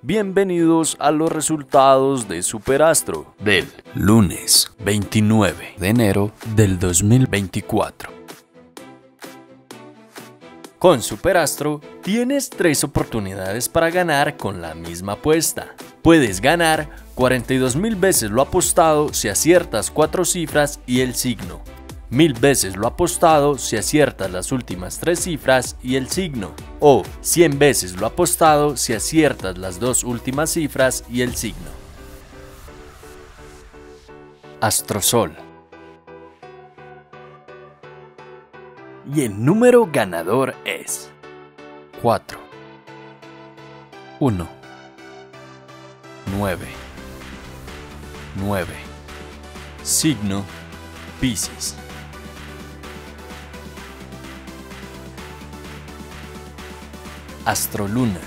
Bienvenidos a los resultados de Superastro del lunes 29 de enero del 2024. Con Superastro tienes 3 oportunidades para ganar con la misma apuesta. Puedes ganar 42.000 veces lo apostado si aciertas 4 cifras y el signo. 1000 veces lo apostado si aciertas las últimas 3 cifras y el signo, o 100 veces lo apostado si aciertas las 2 últimas cifras y el signo. Astrosol. Y el número ganador es 4, 1, 9, 9. Signo Piscis. Astroluna.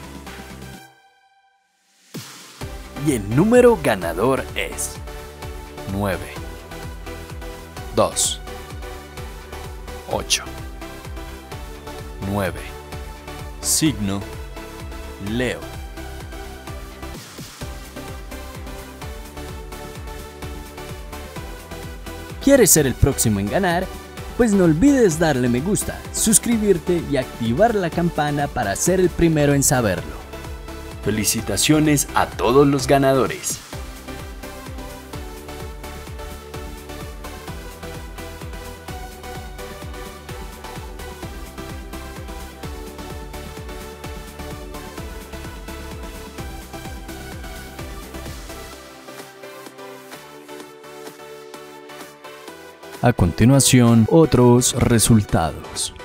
Y el número ganador es 9, 2, 8, 9. Signo Leo. ¿Quieres ser el próximo en ganar? Pues no olvides darle me gusta, suscribirte y activar la campana para ser el primero en saberlo. Felicitaciones a todos los ganadores. A continuación, otros resultados.